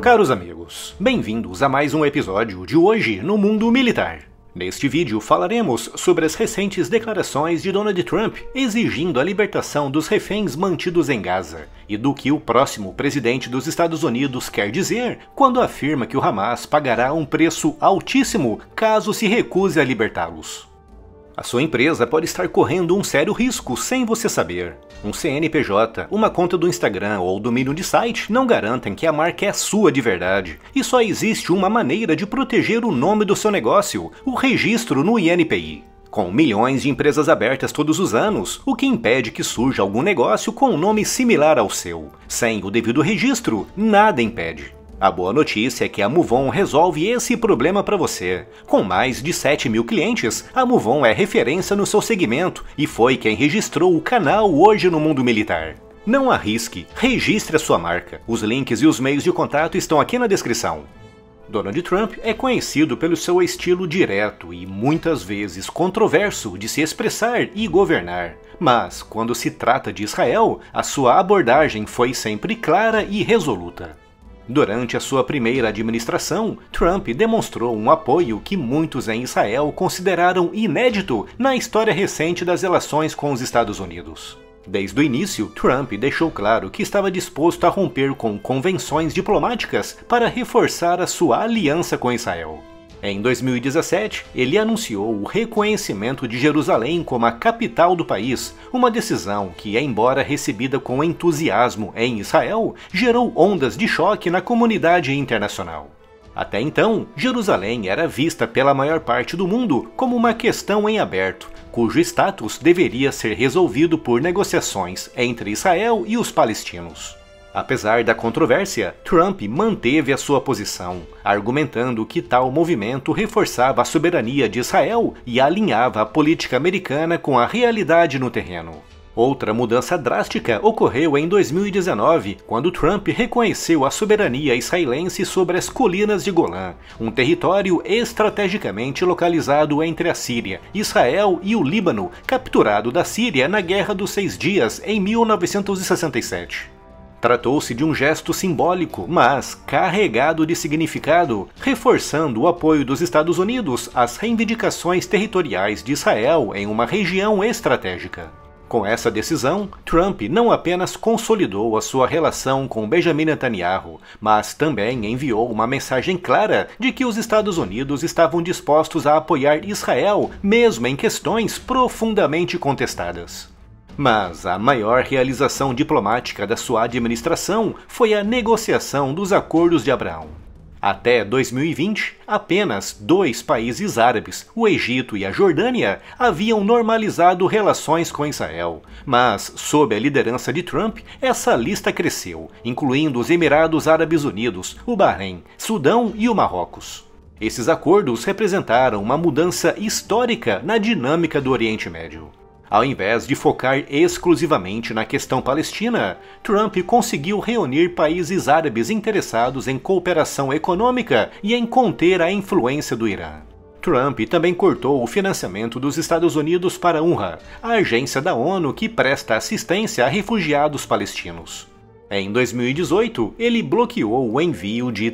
Caros amigos, bem-vindos a mais um episódio de Hoje no Mundo Militar. Neste vídeo falaremos sobre as recentes declarações de Donald Trump exigindo a libertação dos reféns mantidos em Gaza e do que o próximo presidente dos Estados Unidos quer dizer quando afirma que o Hamas pagará um preço altíssimo caso se recuse a libertá-los. A sua empresa pode estar correndo um sério risco sem você saber. Um CNPJ, uma conta do Instagram ou domínio de site não garantem que a marca é sua de verdade. E só existe uma maneira de proteger o nome do seu negócio, o registro no INPI. Com milhões de empresas abertas todos os anos, o que impede que surja algum negócio com um nome similar ao seu? Sem o devido registro, nada impede. A boa notícia é que a MoveOn resolve esse problema para você. Com mais de 7 mil clientes, a MoveOn é referência no seu segmento e foi quem registrou o canal Hoje no Mundo Militar. Não arrisque, registre a sua marca. Os links e os meios de contato estão aqui na descrição. Donald Trump é conhecido pelo seu estilo direto e muitas vezes controverso de se expressar e governar. Mas, quando se trata de Israel, a sua abordagem foi sempre clara e resoluta. Durante a sua primeira administração, Trump demonstrou um apoio que muitos em Israel consideraram inédito na história recente das relações com os Estados Unidos. Desde o início, Trump deixou claro que estava disposto a romper com convenções diplomáticas para reforçar a sua aliança com Israel. Em 2017, ele anunciou o reconhecimento de Jerusalém como a capital do país, uma decisão que, embora recebida com entusiasmo em Israel, gerou ondas de choque na comunidade internacional. Até então, Jerusalém era vista pela maior parte do mundo como uma questão em aberto, cujo status deveria ser resolvido por negociações entre Israel e os palestinos. Apesar da controvérsia, Trump manteve a sua posição, argumentando que tal movimento reforçava a soberania de Israel e alinhava a política americana com a realidade no terreno. Outra mudança drástica ocorreu em 2019, quando Trump reconheceu a soberania israelense sobre as colinas de Golã, um território estrategicamente localizado entre a Síria, Israel e o Líbano, capturado da Síria na Guerra dos Seis Dias em 1967. Tratou-se de um gesto simbólico, mas carregado de significado, reforçando o apoio dos Estados Unidos às reivindicações territoriais de Israel em uma região estratégica. Com essa decisão, Trump não apenas consolidou a sua relação com Benjamin Netanyahu, mas também enviou uma mensagem clara de que os Estados Unidos estavam dispostos a apoiar Israel, mesmo em questões profundamente contestadas. Mas a maior realização diplomática da sua administração foi a negociação dos Acordos de Abraão. Até 2020, apenas 2 países árabes, o Egito e a Jordânia, haviam normalizado relações com Israel. Mas, sob a liderança de Trump, essa lista cresceu, incluindo os Emirados Árabes Unidos, o Bahrein, Sudão e o Marrocos. Esses acordos representaram uma mudança histórica na dinâmica do Oriente Médio. Ao invés de focar exclusivamente na questão palestina, Trump conseguiu reunir países árabes interessados em cooperação econômica e em conter a influência do Irã. Trump também cortou o financiamento dos Estados Unidos para a UNRWA, a agência da ONU que presta assistência a refugiados palestinos. Em 2018, ele bloqueou o envio de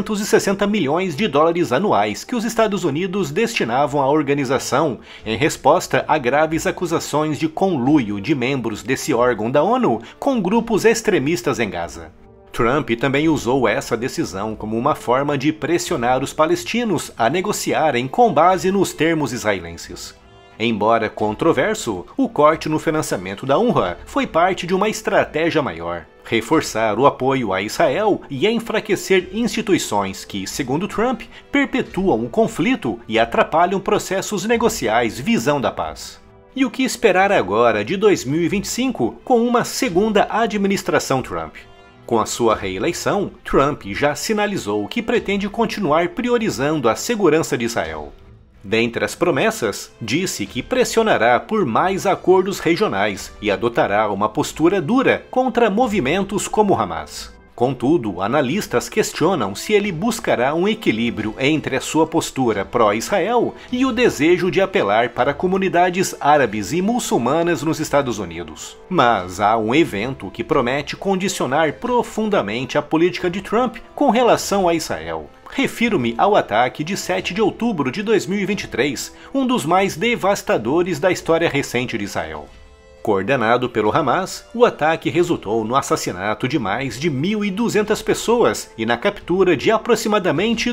360 milhões de dólares anuais que os Estados Unidos destinavam à organização em resposta a graves acusações de conluio de membros desse órgão da ONU com grupos extremistas em Gaza. Trump também usou essa decisão como uma forma de pressionar os palestinos a negociarem com base nos termos israelenses. Embora controverso, o corte no financiamento da UNRWA foi parte de uma estratégia maior: reforçar o apoio a Israel e enfraquecer instituições que, segundo Trump, perpetuam o conflito e atrapalham processos negociais visando a paz. E o que esperar agora de 2025 com uma segunda administração Trump? Com a sua reeleição, Trump já sinalizou que pretende continuar priorizando a segurança de Israel. Dentre as promessas, disse que pressionará por mais acordos regionais e adotará uma postura dura contra movimentos como Hamas. Contudo, analistas questionam se ele buscará um equilíbrio entre a sua postura pró-Israel e o desejo de apelar para comunidades árabes e muçulmanas nos Estados Unidos. Mas há um evento que promete condicionar profundamente a política de Trump com relação a Israel. Refiro-me ao ataque de 7 de outubro de 2023, um dos mais devastadores da história recente de Israel. Coordenado pelo Hamas, o ataque resultou no assassinato de mais de 1.200 pessoas e na captura de aproximadamente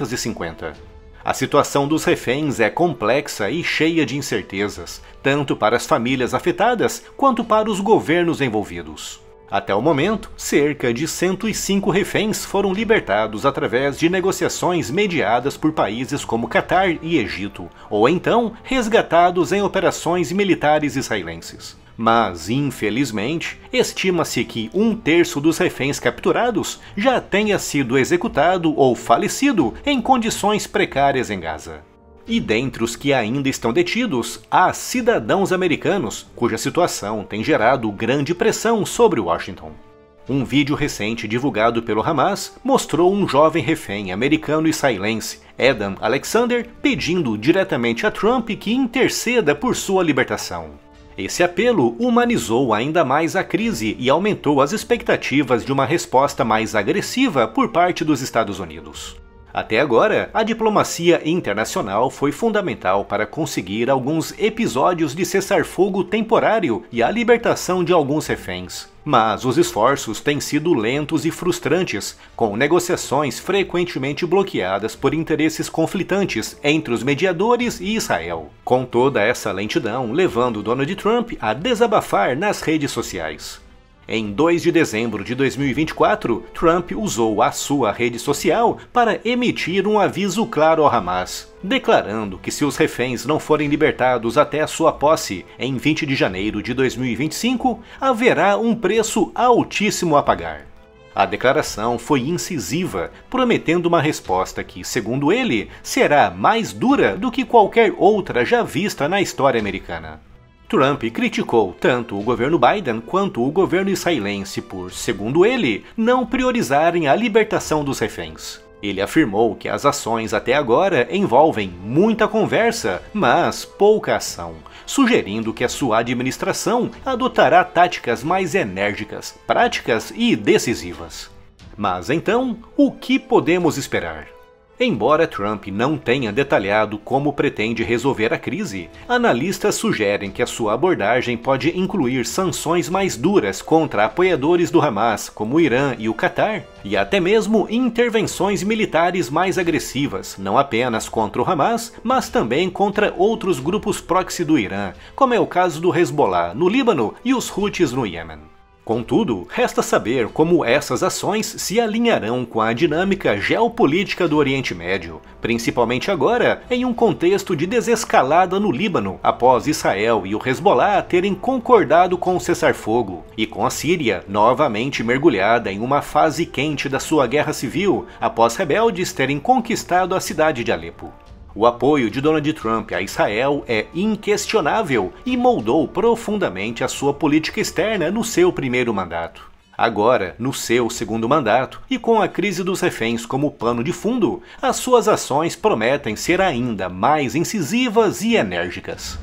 250. A situação dos reféns é complexa e cheia de incertezas, tanto para as famílias afetadas quanto para os governos envolvidos. Até o momento, cerca de 105 reféns foram libertados através de negociações mediadas por países como Catar e Egito, ou então resgatados em operações militares israelenses. Mas, infelizmente, estima-se que 1/3 dos reféns capturados já tenha sido executado ou falecido em condições precárias em Gaza. E dentre os que ainda estão detidos, há cidadãos americanos, cuja situação tem gerado grande pressão sobre Washington. Um vídeo recente divulgado pelo Hamas mostrou um jovem refém americano-israelense, Adam Alexander, pedindo diretamente a Trump que interceda por sua libertação. Esse apelo humanizou ainda mais a crise e aumentou as expectativas de uma resposta mais agressiva por parte dos Estados Unidos. Até agora, a diplomacia internacional foi fundamental para conseguir alguns episódios de cessar-fogo temporário e a libertação de alguns reféns. Mas os esforços têm sido lentos e frustrantes, com negociações frequentemente bloqueadas por interesses conflitantes entre os mediadores e Israel, com toda essa lentidão levando Donald Trump a desabafar nas redes sociais. Em 2 de dezembro de 2024, Trump usou a sua rede social para emitir um aviso claro ao Hamas, declarando que se os reféns não forem libertados até a sua posse, em 20 de janeiro de 2025, haverá um preço altíssimo a pagar. A declaração foi incisiva, prometendo uma resposta que, segundo ele, será mais dura do que qualquer outra já vista na história americana. Trump criticou tanto o governo Biden quanto o governo israelense por, segundo ele, não priorizarem a libertação dos reféns. Ele afirmou que as ações até agora envolvem muita conversa, mas pouca ação, sugerindo que a sua administração adotará táticas mais enérgicas, práticas e decisivas. Mas então, o que podemos esperar? Embora Trump não tenha detalhado como pretende resolver a crise, analistas sugerem que a sua abordagem pode incluir sanções mais duras contra apoiadores do Hamas, como o Irã e o Catar, e até mesmo intervenções militares mais agressivas, não apenas contra o Hamas, mas também contra outros grupos proxy do Irã, como é o caso do Hezbollah no Líbano e os Houthis no Iêmen. Contudo, resta saber como essas ações se alinharão com a dinâmica geopolítica do Oriente Médio, principalmente agora em um contexto de desescalada no Líbano, após Israel e o Hezbollah terem concordado com o cessar-fogo, e com a Síria novamente mergulhada em uma fase quente da sua guerra civil, após rebeldes terem conquistado a cidade de Alepo. O apoio de Donald Trump a Israel é inquestionável e moldou profundamente a sua política externa no seu primeiro mandato. Agora, no seu segundo mandato, e com a crise dos reféns como pano de fundo, as suas ações prometem ser ainda mais incisivas e enérgicas.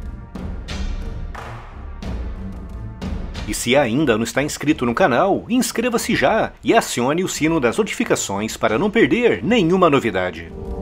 E se ainda não está inscrito no canal, inscreva-se já e acione o sino das notificações para não perder nenhuma novidade.